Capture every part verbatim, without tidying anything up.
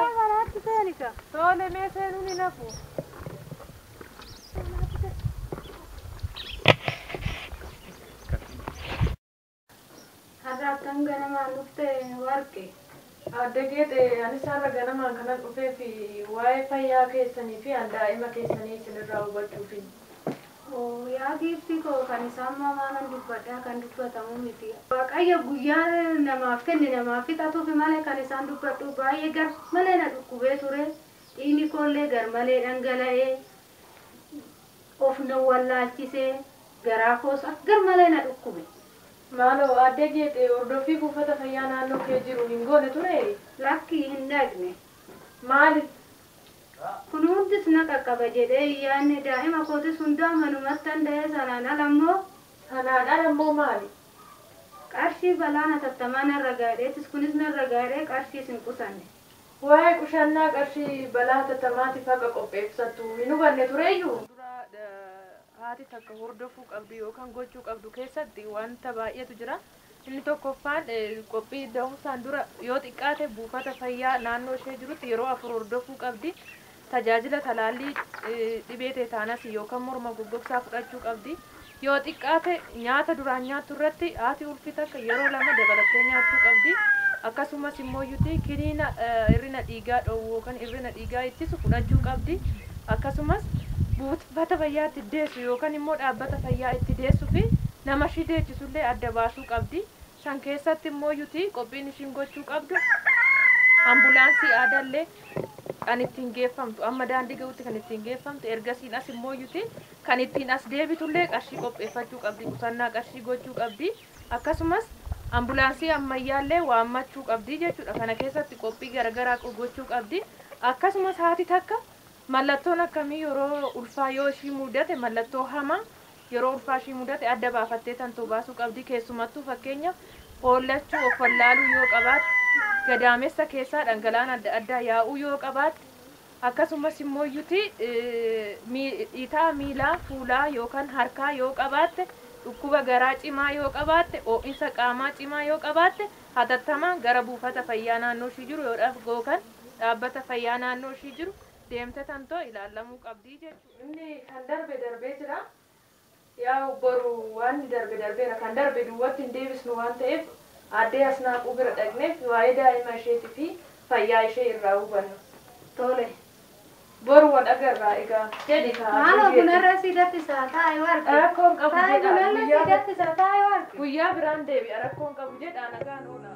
غلط ذلك طول ما سنوني نفو هذا تنقل ما نفته ورقي أدقيت أنا سارة جنما كانت أوفي في واي فاي كيسني في عند دائما كيسني سنراو بتشوفين ويا كيفتي كو كان سامع ما ندفعها كان دفعها مميتي باقي غيا نما فكني نما في تاتو في مالك كان سان دفعتو باي غر مالنا دكوبه توري إني كله غر مالي أنجلاء أوفنا ولا كيسه غراكوس غر مالنا دكوبه مالو أدقيت أردوفي بوفة فيانا نو كيجرو هنقول توري لكي هندقني مالك كنون تسنك كبجدي يعني دائما كنت سندا منومتن ده سنانا لمو أنا أنا مو مالي قرشي بلانا تتمنى الرجالة تسكنسنا الرجالة قرشي سنقصني واي كشنا قرشي بلا تتماتي فاقا قبيب ستو منو بني تريجو هاتي تك هردفو قبدي يوكان gochuu qabdu keessatti wanta baay'eetu jira inni tokkoffaan qophii da'uu saandura yoo xiqqaate buufata fayyaa naannoo ishee jirutti yeroo afur hordofuu qabdi tajaajila talaallii dhibee teetaanas yookaan morma goggogsaa fudhachuu qabdi yoo xiqqaate nyaata duraan nyaattu irratti haati ulfi takka yeroo lama dabalattee nyaachuu qabdi akkasumas immoo yuti kiniina irrina dhiigaa dhoowwu yookaan irrina dhiigaa ittisu fudhachuu qabdi akkasumas buufata fayyaa itti deessu yookaan immoo dhaabbata fayyaa itti deessuu fi nama ishii deechisullee adda baasuu qabdi san keessatti immoo yuti qophiin ishiin gochuu qabdu ambulaansii aadaallee kan ittiin geeffamtu amma daandii ga'utti kan ittiin geeffamtu ergasiin as immoo yuti kan ittiin as deebitullee qarshii qopheeffachuu qabdi qusannaa qarshii gochuu qabdi akkasumas ambulaansii ammayyaallee waammachuu qabdi jechuudha kana keessatti qophii garagaraa gochuu qabdi akkasumas haati takka mallattoon akkamii yeroo ulfaa yoo ishii mudate mallattoo hamaa yeroo ulfaa ishii mudate adda baafattee tantuu baasuu qabdi keessumattuu fakkeenya hollachuu of wallaaluu yoo qabaatte gadaamessa keessaa dhangala'aan adda addaa yaa'uu yoo qabaatte akkasumas immoo yuti dhiitaa miilaa fuulaa yookaan harkaa yoo qabaatte dhukkuba garaa cimaa yoo qabaatte ho'insa qaamaa cimaa yoo qabaatte hatattamaan gara buufata fayyaa naannoo ishii jiru yookaan dhaabbata fayyaa naannoo ishii jiru deemte tantoo ilaalamuu qabdii jechuudha. Inni kan darbe darbee jira. Yaa boru waan darbe darbeera kan darbe duwwaatti hin deebisnu waan ta'eef addee asnaaquu bira dhaqneef waa'ee daa'ima isheetii fi fayyaa ishee irraa hubannu. Tole. Boru wal agarraa egaa jedhi kaa. Maalo bunarra sidatti isaa taa'e warqi. Rakkoon qabu jedha. Bunarra sidatti isaa taa'e warqi. Guyyaa biraan deebi'a rakkoon qabu jedha nagaan oola.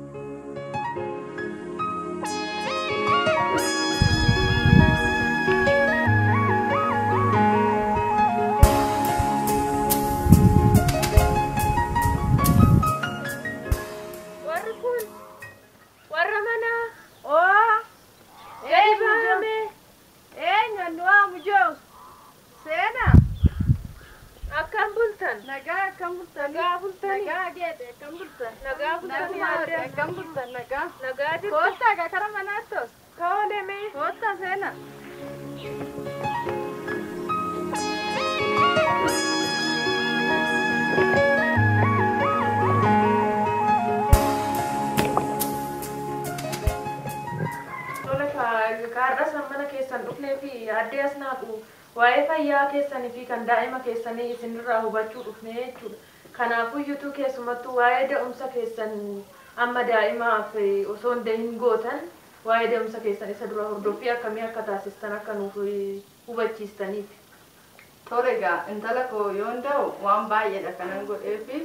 Addee asnaaquu waa'ee fayyaa keessanii fi kan daa'ima keessanii isinirraa hubachuu dhufne jechuudha. Kanaafuu iyyuu keessumattuu waa'ee da'umsa keessan amma daa'imaaf osoo hin dahin gootan waa'ee da'umsa keessan isa dura hordoffii akkamii akka taasistan akka nuuf hubachiistaniif. Tole egaa intala koo yoo ta'u waan baay'eedha kanan godheefi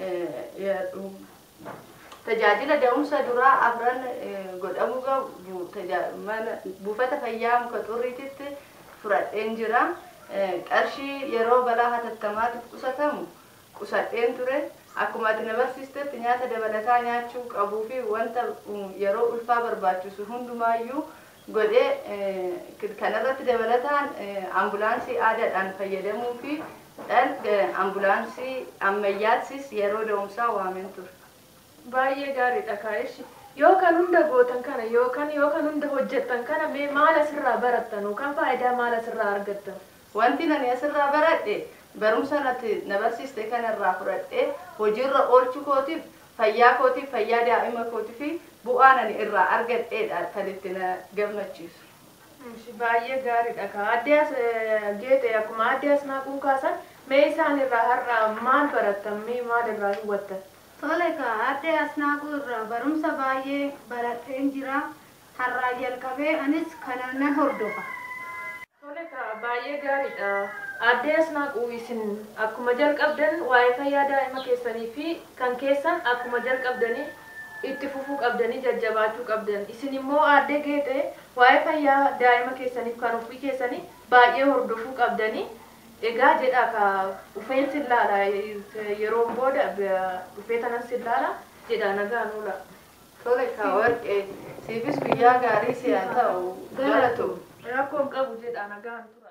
tajaajila da'umsa duraa afran godhamuu qabu buufata fayyaa muka xurriititti fudhadheen jira. Qarshii yeroo balaa hatattamaatti qusatamu qusadheen ture. Akkuma ati na barsiistetti nyaata dabalataa nyaachuu qabuu fi wanta yeroo ulfaa barbaachisu hundumaayyuu godhee kanarratti dabalataan ambulaansii aadaadhaan fayyadamuu fi ambulaansii ammayyaattis yeroo da'umsaa waameen ture. Baay'ee gaariidha kaa'ishi. Yookaan hunda gootan kana yookaan yookaan hunda hojjettan kana mee maal asirraa barattan yookaan faayidaa maal asirraa argattan? Wanti nani asirraa baradhe barumsa natti na barsiiste kanarraa fudhadhee hojiirra oolchuu kootiif fayyaa kootiif fayyaa daa'ima kootiif bu'aan ani irraa argadheedha kan itti na gammachiisu. Baay'ee gaariidha ka addees geete akkuma addees naaquun kaasan mee isaan irraa har'a maal barattan mee maal irraa hubattan? Tole ka adde asnaaquu irraa barumsa baay'ee baradheen jira. Har'aa jalqabee anis kana nan hordofa. Tole ka baay'ee gaariidha. Adde asnaaquu isin akkuma jalqabdan waa'ee fayyaa daa'ima keessanii fi kan keessan akkuma jalqabdanii itti fufuu qabdanii jajjabaachuu qabdan. Isin immoo adde geete waa'ee fayyaa daa'ima keessaniif kan ofii keessanii baay'ee hordofuu qabdanii. Egaa jedha ka ufeen sillaala yeroo booda ufee tanan sillaala jedha nagaan oola. Tole ka warqee siifis guyyaa gaarii si haa ta'u galatu. Rakkoon qabu jedha nagaan tura.